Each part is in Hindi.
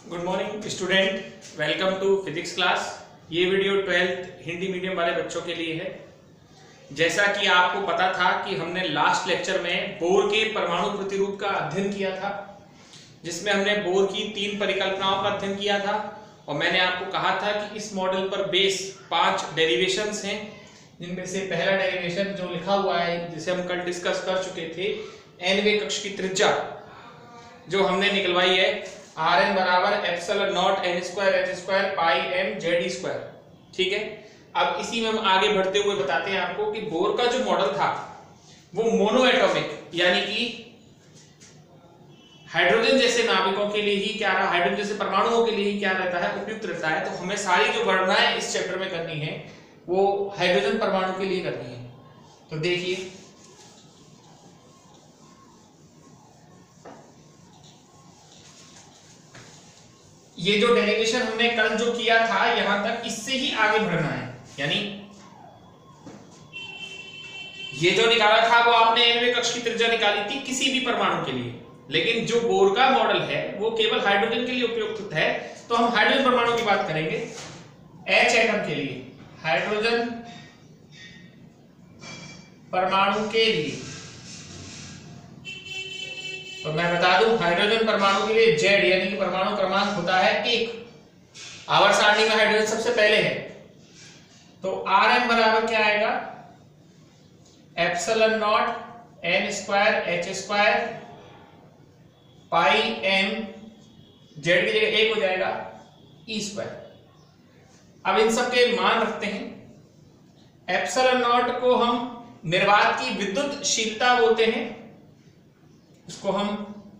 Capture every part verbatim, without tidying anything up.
Good morning student, welcome to physics class. ये वीडियो ट्वेल्थ हिंदी मीडियम वाले बच्चों के लिए है। जैसा कि आपको पता था कि हमने लास्ट लेक्चर में बोर के परमाणु प्रतिरूप का अध्ययन किया था, जिसमें हमने बोर की तीन परिकल्पनाओं का अध्ययन किया था और मैंने आपको कहा था कि इस मॉडल पर बेस पांच डेरिवेशंस हैं, जिनमें से पहला डेरिवेशन जो लिखा हुआ है, जिसे हम कल डिस्कस कर चुके थे, एनवे कक्ष की त्रिज्या जो हमने निकलवाई है आर एन बराबर epsilon naught N square H square pi M Z square. ठीक है, अब इसी में हम आगे बढ़ते हुए बताते हैं आपको कि बोर का जो मॉडल था वो मोनो एटॉमिक यानी कि हाइड्रोजन जैसे नाभिकों के लिए ही क्या रहा, हाइड्रोजन जैसे परमाणुओं के लिए ही क्या रहता है, उपयुक्त रहता है। तो हमें सारी जो गणनाएं इस चैप्टर में करनी है वो हाइड्रोजन परमाणु के लिए करनी है। तो देखिए, ये जो डेरिवेशन हमने कल जो किया था यहां तक, इससे ही आगे बढ़ना है। यानी ये जो निकाला था वो आपने एनवे कक्ष की त्रिज्या निकाली थी किसी भी परमाणु के लिए, लेकिन जो बोर का मॉडल है वो केवल हाइड्रोजन के लिए उपयुक्त है। तो हम हाइड्रोजन परमाणु की बात करेंगे। एच एटम के लिए, हाइड्रोजन परमाणु के लिए तो मैं बता दूं, हाइड्रोजन परमाणु के लिए जेड यानी कि परमाणु क्रमांक होता है एक। आवर्त सारणी में हाइड्रोजन सबसे पहले है। तो आर एम बराबर क्या आएगा, epsilon naught N square H square pi M, Z की जगह एक हो जाएगा ई स्क्वायर। अब इन सब के मान रखते हैं। एप्सिलॉन नॉट को हम निर्वात की विद्युतशीलता बोलते हैं, इसको हम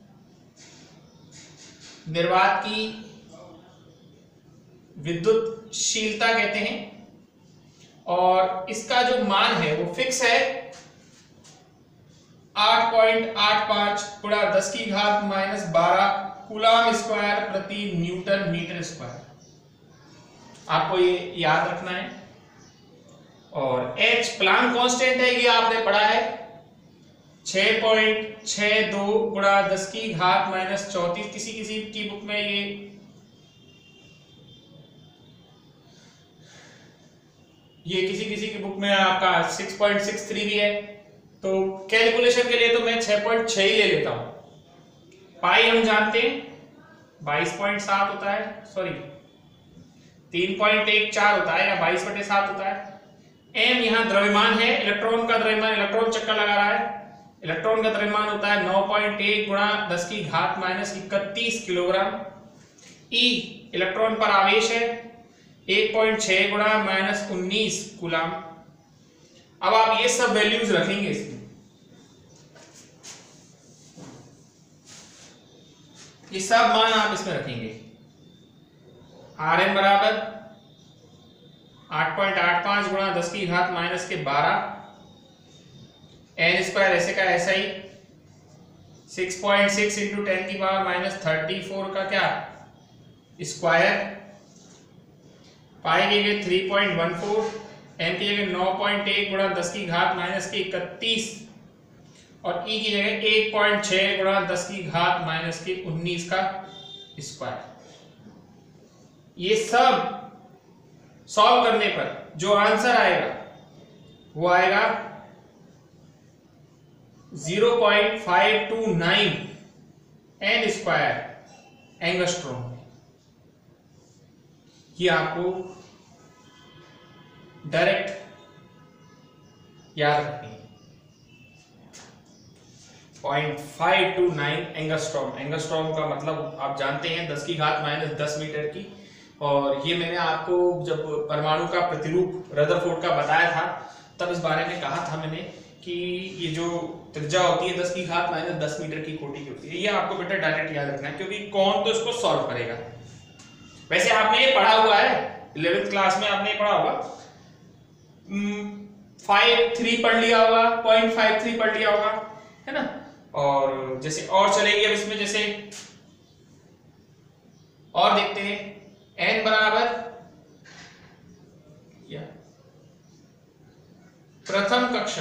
निर्वात की विद्युतशीलता कहते हैं और इसका जो मान है वो फिक्स है आठ पॉइंट आठ पांच गुणा दस की घात माइनस बारह कूलम स्क्वायर प्रति न्यूटन मीटर स्क्वायर। आपको ये याद रखना है। और H प्लांक कांस्टेंट है, ये आपने पढ़ा है, छह पॉइंट छह दो गुणा दस की घात माइनस चौतीस। किसी किसी की बुक में ये ये किसी किसी की बुक में आपका छह पॉइंट छह तीन भी है। तो कैलकुलेशन के लिए तो मैं छह पॉइंट छह ही ले लेता हूं। पाई हम जानते हैं बाईस पॉइंट सात होता है, सॉरी तीन पॉइंट एक चार होता है या बाईस बटे सात होता है। एम यहां द्रव्यमान है, इलेक्ट्रॉन का द्रव्यमान, इलेक्ट्रॉन चक्कर लगा रहा है, इलेक्ट्रॉन का द्रव्यमान होता है नौ पॉइंट एक गुणा दस की घात माइनस इकतीस किलोग्राम। ई इलेक्ट्रॉन पर आवेश है एक पॉइंट छह गुणा माइनस उन्नीस कूलम। अब आप ये सब वैल्यूज रखेंगे इसमें, ये सब मान आप इसमें रखेंगे। आर एन बराबर आठ पॉइंट आठ पांच गुणा दस की घात माइनस के बारह, एन स्क्वायर ऐसे का ऐसा ही छह पॉइंट छह इंटू टेन की पावर माइनस थर्टी फोर का क्या स्क्वायर, पाई की जगह तीन पॉइंट एक चार, एन की जगह नौ पॉइंट एक गुणा दस की घात माइनस के इकतीस और ई की जगह एक पॉइंट छह गुणा दस की घात माइनस के उन्नीस का स्क्वायर। ये सब सॉल्व करने पर जो आंसर आएगा वो आएगा zero point five two nine N square angstrom. ये आपको डायरेक्ट याद रखनी है। Point five two nine angstrom. Angstrom का मतलब आप जानते हैं दस की घात माइनस दस मीटर की। और ये मैंने आपको जब परमाणु का प्रतिरूप रदरफोर्ड का बताया था तब इस बारे में कहा था मैंने कि ये जो त्रिज्या होती है दस की घात माइनस दस मीटर की कोटि की होती है। ये आपको बेटा डायरेक्ट याद रखना है, क्योंकि कौन तो इसको सॉल्व करेगा। वैसे आपने ये पढ़ा हुआ है, इलेवेंथ क्लास में आपने ये पढ़ा होगा, फाइव थ्री पढ़ लिया होगा, पॉइंट फाइव थ्री पढ़ लिया होगा, है ना। और जैसे और चलेगी अब इसमें, जैसे और देखते हैं। एन बराबर या प्रथम कक्षा,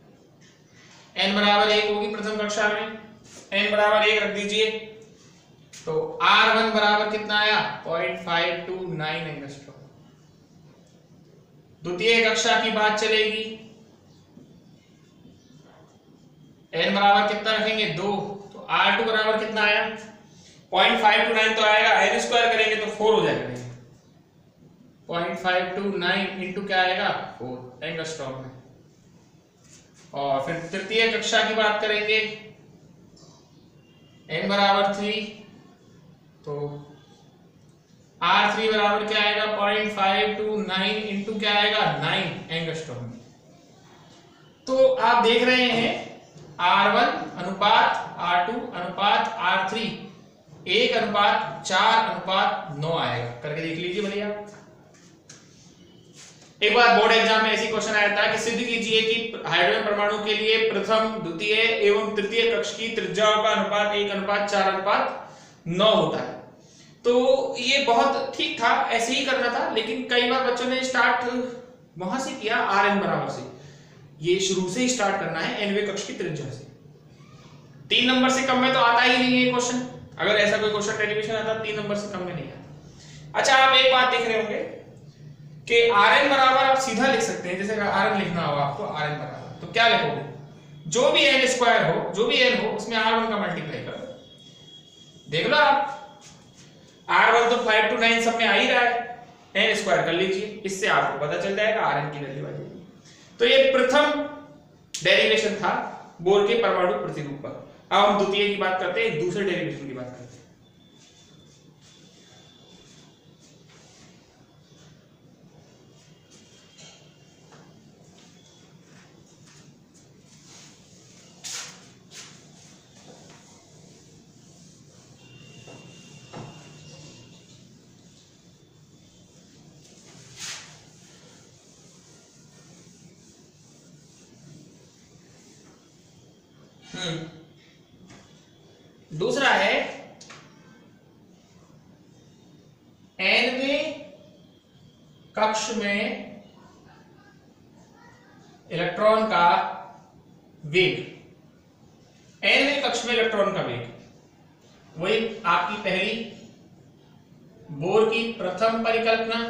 एन बराबर एक होगी प्रथम कक्षा में, एन बराबर एक रख दीजिए। तो आर वन बराबर कितना आया point five two nine angstrom. द्वितीय कक्षा की बात चलेगी, एन बराबर कितना रखेंगे दो, तो आर टू बराबर कितना आया पॉइंट फाइव टू नाइन, तो आएगा एन स्क्वायर करेंगे तो फोर हो जाएगा, point five two nine into क्या आएगा फोर एंगस्ट्रॉम में। और फिर तृतीय कक्षा की बात करेंगे, एन बराबर थ्री, तो आर थ्री बराबर क्या आएगा point five two nine into क्या आएगा नाइन एंगस्ट्रॉम। तो आप देख रहे हैं आर वन अनुपात आर टू अनुपात आर थ्री एक अनुपात चार अनुपात नौ आएगा, करके देख लीजिए भैया। एक बार बोर्ड एग्जाम में ऐसी क्वेश्चन आया था कि सिद्ध कीजिए कि हाइड्रोजन परमाणु के लिए प्रथम द्वितीय एवं तृतीय कक्ष की त्रिज्याओं का अनुपात एक अनुपात चार अनुपात नौ होता है। तो ये बहुत ठीक था, ऐसे ही करना था, लेकिन कई बार बच्चों ने स्टार्ट वहां से किया आर एन बराबर से। ये शुरू से ही स्टार्ट करना है एनवे कक्ष की त्रिज्या से। तीन नंबर से कम में तो आता ही नहीं है क्वेश्चन, अगर ऐसा कोई क्वेश्चन डेरिवेशन आता तीन नंबर से कम में नहीं आता। अच्छा, आप एक बात देख रहे होंगे कि आर एन बराबर आप सीधा लिख सकते हैं, जैसे आर एन लिखना होगा आपको आर एन बराबर, तो क्या लिखोगे जो भी एन स्क्वायर हो, जो भी एन हो उसमें आर वन का मल्टीप्लाई करो। देख लो आप आर वन तो फाइव टू नाइन सब में आ ही रहा है, एन स्क्वायर कर लीजिए, इससे आपको पता चल जाएगा आर एन की वैल्यू आ जाएगी। तो ये प्रथम डेरिवेशन था बोर के परमाणु प्रतिरूप पर। अब हम द्वितीय की बात करते हैं, दूसरे डेरिवेशन की बात करते हैं। दूसरा है एनवें कक्ष में इलेक्ट्रॉन का वेग, एनवें कक्ष में इलेक्ट्रॉन का वेग, वही आपकी पहली बोर की प्रथम परिकल्पना,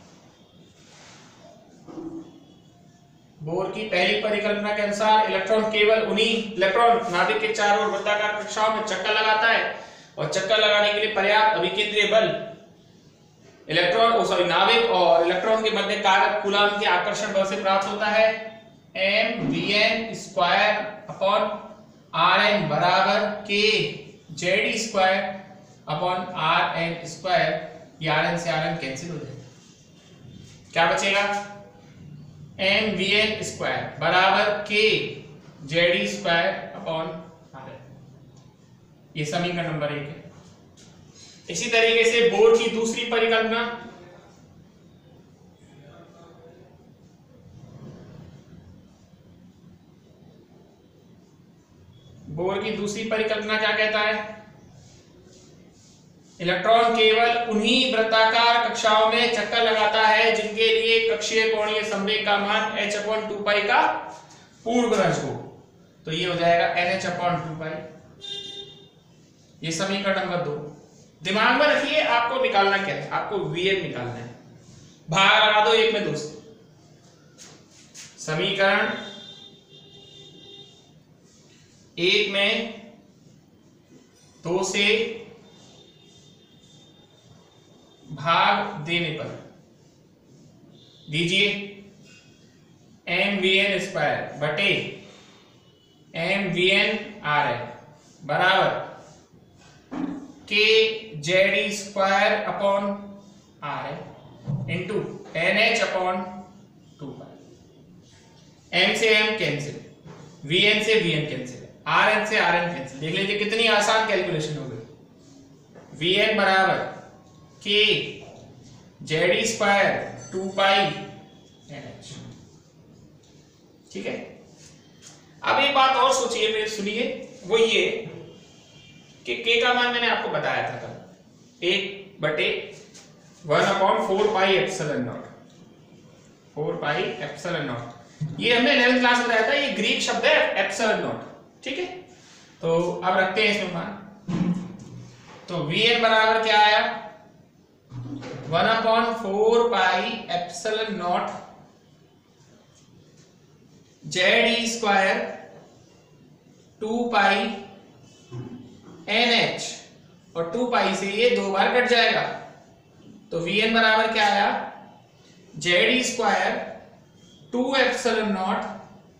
बोर की पहली परिकल्पना के अनुसार इलेक्ट्रॉन केवल उन्हीं इलेक्ट्रॉन नाभिक के चारों ओर वृत्ताकार कक्षाओं में चक्कर लगाता है, और चक्कर लगाने के लिए पर्याप्त अभिकेंद्रीय बल इलेक्ट्रॉन ओ सॉरी नाभिक और इलेक्ट्रॉन के मध्य कारक कूलाम के आकर्षण बल से प्राप्त होता है। M V N square upon R N बराबर K Z square upon R N square, ये आर एन से आर एन कैंसिल हो जाएगा, क्या बचेगा एम वी एन स्क्वायर बराबर K Z square upon R N, ये समीकरण नंबर एक है। इसी तरीके से बोर की दूसरी परिकल्पना, बोर की दूसरी परिकल्पना क्या कहता है, इलेक्ट्रॉन केवल उन्हीं वृत्ताकार कक्षाओं में चक्कर लगाता है जिनके लिए कक्षीय कोणीय संवेग का मान h अपॉन टू पाई का पूर्ण ग्रज हो, तो ये हो जाएगा N H upon two pi, ये समीकरण नंबर दो। दिमाग में रखिए आपको निकालना क्या है, आपको वीएन निकालना है, भाग लगा दो एक में दो से। समीकरण एक में दो से भाग देने पर दीजिए एम वी एन स्क्वायर बटे M V N R N बराबर K Z square upon R N into N H upon two pi. M से एम कैंसिल, वी एन से V N cancel, R N से आर एन कैंसिल। देख लीजिए कितनी आसान कैलकुलेशन हो गई। वी एन बराबर K Z square two pi N H, ठीक है। अब एक बात और सोचिए, मेरे सुनिए, वो ये कि के का मान मैंने आपको बताया था कल, एक बटे one upon four pi epsilon naught, four pi epsilon naught, ये हमने इलेवेंथ क्लास में बताया था, ये ग्रीक शब्द है एप्सिलॉन नॉट, ठीक है। तो अब रखते हैं इसमें मान, तो वी एन बराबर क्या आया, one upon four pi epsilon naught Z E square two pi N H, और टू पाई से ये दो बार कट जाएगा, तो वी एन बराबर क्या आया, Z E square two epsilon naught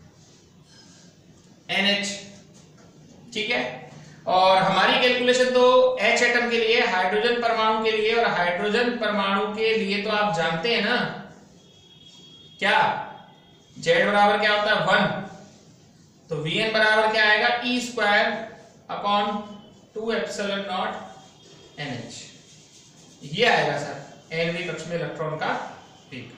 N H. ठीक है, और हमारी कैलकुलेशन तो H एटम के लिए, हाइड्रोजन परमाणु के लिए, और हाइड्रोजन परमाणु के लिए तो आप जानते हैं ना क्या, Z बराबर क्या होता है वन, तो Vn बराबर क्या आएगा, E square upon two epsilon naught N H, ये आएगा सर एनवी कक्ष में इलेक्ट्रॉन का वेग।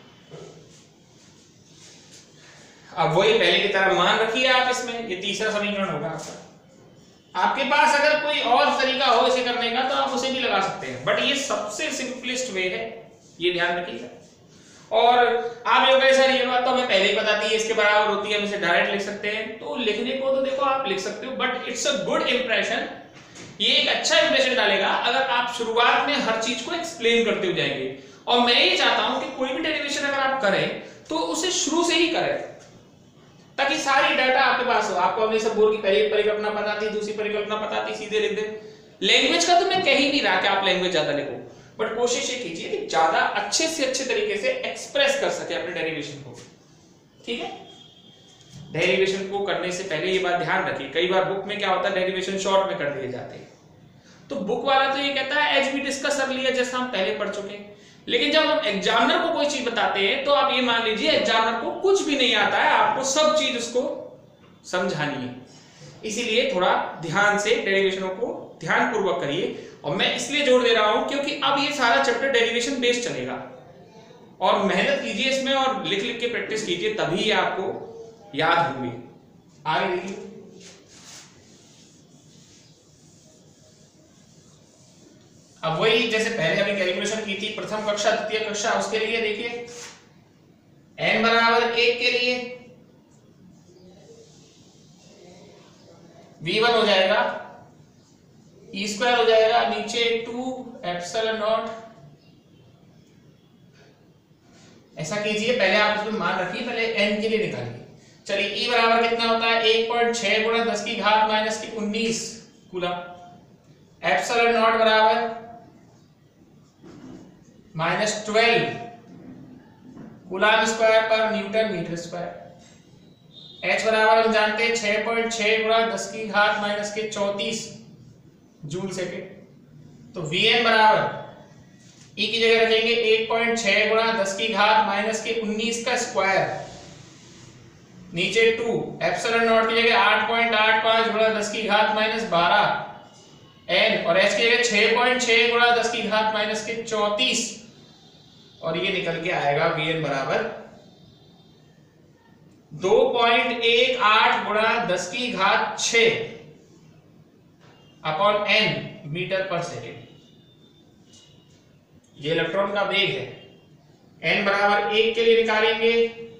अब वही पहले की तरह मान रखिए आप इसमें, ये तीसरा समीकरण होगा आपका। आपके पास अगर कोई और तरीका हो इसे करने का तो आप उसे भी लगा सकते हैं, बट ये सबसे सिंपलेस्ट वे है, ये ध्यान रखिएगा। और आप ये कहे सर ये बात तो हमें पहले ही पता थी, इसके बराबर होती है, हम इसे डायरेक्ट लिख सकते हैं, तो लिखने को तो देखो आप लिख सकते हो, but it's a good impression, ये एक अच्छा इंप्रेशन डालेगा अगर आप शुरुआत में हर चीज को एक्सप्लेन करते हो जाएंगे। और मैं ये चाहता हूं कि कोई भी डेरिवेशन अगर आप करें तो उसे शुरू से ही करें, ताकि सारी डाटा आपके पास हो। आपको हमने सब बोर्ड की पहली परिकल्पना पता थी, दूसरी परिकल्पना पता थी, सीधे लिख दे। लैंग्वेज का तो मैं कह ही नहीं रहा कि आप लैंग्वेज ज्यादा लिखो, बट कोशिश ये कीजिए कि ज्यादा अच्छे से अच्छे तरीके से एक्सप्रेस कर सके अपने डेरिवेशन को। ठीक है, डेरिवेशन को करने से पहले ये बात ध्यान रखिए, कई बार बुक में क्या होता है डेरिवेशन शॉर्ट में कर दिए जाते हैं, तो बुक वाला तो ये कहता है एज वी डिस्कस कर लिया, जैसा हम पहले पढ़ चुके हैं। लेकिन जब हम एग्जामिनर को कोई चीज बताते हैं तो आप ये मान लीजिए एग्जामिनर को कुछ भी नहीं आता है, आपको सब चीज उसको समझानी है, इसीलिए थोड़ा ध्यान से डेरिवेशनों को ध्यान पूर्वक करिए। और मैं इसलिए जोर दे रहा हूं क्योंकि अब ये सारा चैप्टर डेरिवेशन बेस्ड चलेगा, और मेहनत कीजिए इसमें और लिख लिख के प्रैक्टिस कीजिए, तभी ये आपको याद होंगे। आगे देखिए, अब वही जैसे पहले अभी कैलकुलेशन की थी प्रथम कक्षा द्वितीय कक्षा, उसके लिए देखिए n बराबर एक के लिए वी वन हो जाएगा, ई स्क्वायर हो जाएगा, नीचे टू एप्सिलॉन नॉट, ऐसा कीजिए, पहले आप इसमें मान रखिए, पहले n के लिए निकालिए। चलिए ई बराबर कितना होता है, एक पॉइंट छह गुणा दस की घात माइनस की उन्नीस कूलम। एप्सिलॉन नॉट बराबर माइनस ट्वेल्व कूलम स्क्वायर पर न्यूटन मीटर स्क्वायर। H बराबर हम जानते हैं छह पॉइंट छह गुणा दस की घात माइनस के चौतीस जूल सेकेंड। तो Vn बराबर E की जगह रखेंगे एक पॉइंट छह गुणा दस की घात माइनस के उन्नीस का स्क्वायर, नीचे टू, एप्सिलॉन नॉट की जगह आठ पॉइंट आठ पाँच गुणा दस की घात माइनस बारह n, और h की जगह छह पॉइंट छह गुणा दस की घात माइनस के चौतीस, और ये निकल के आएगा Vn बराबर दो पॉइंट एक आठ गुणा दस की घात छह अपॉन n मीटर पर सेकेंड। ये इलेक्ट्रॉन का वेग है। n बराबर एक के लिए निकालेंगे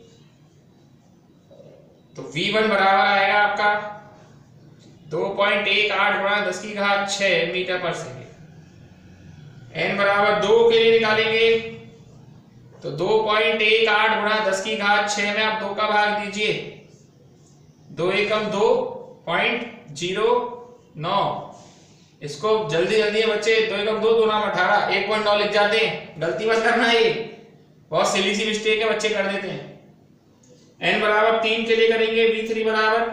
तो V वन बराबर आएगा आपका दो पॉइंट एक आठ गुणा दस की घात छह मीटर पर सेकेंड। n बराबर दो के लिए निकालेंगे तो दो पॉइंट एक आठ गुणा दस की घात छह में आप दो का भाग दीजिए, दो एकम दो पॉइंट जीरो नौ। इसको जल्दी जल्दी बच्चे, दो एकम दो, दो नाम अठारह, एक पॉइंट नौ लिख जाते हैं, गलती मत करना, ये बहुत सिली सी मिस्टेक है, बच्चे कर देते हैं। n बराबर तीन के लिए करेंगे, वी थ्री बराबर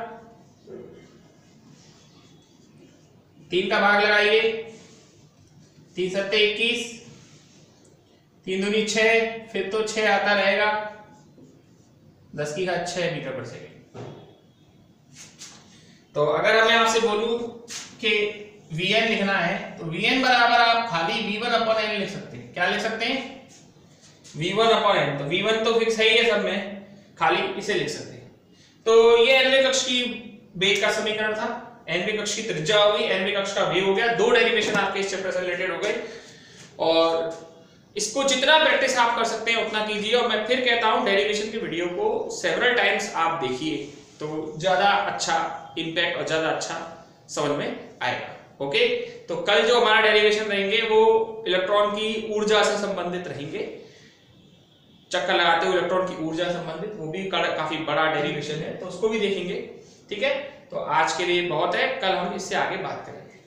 तीन का भाग लगाइए, तीन सत्ते इक्कीस, तीन दूनी छह, फिर तो छह आता रहेगा, दस की घात छह मीटर पर सेकेंड। तो अगर मैं आपसे बोलूं कि Vn लिखना है तो Vn बराबर आप खाली V वन अपॉन n लिख सकते हैं। क्या लिख सकते हैं? V one upon n। तो V वन तो फिक्स है ही है सब में, खाली इसे लिख सकते हैं। तो ये nवें कक्ष की वेग का समीकरण था। nवें कक्ष की त्रिज्या हो गई, nवें कक्ष का वेग हो गया, दो डेरिवेशन आपके इस चैप्टर से रिलेटेड हो गए, और इसको जितना प्रैक्टिस आप कर सकते हैं उतना कीजिए। और मैं फिर कहता हूं डेरिवेशन की वीडियो को सेवरल टाइम्स आप देखिए, तो ज्यादा अच्छा इंपैक्ट और ज्यादा अच्छा समझ में आएगा। ओके, तो कल जो हमारा डेरिवेशन रहेंगे वो इलेक्ट्रॉन की ऊर्जा से संबंधित रहेंगे, चक्कर लगाते हुए इलेक्ट्रॉन की ऊर्जा संबंधित, वो भी काफी बड़ा डेरिवेशन है, तो उसको भी देखेंगे। ठीक है, तो आज के लिए बहुत है, कल हम इससे आगे बात करेंगे।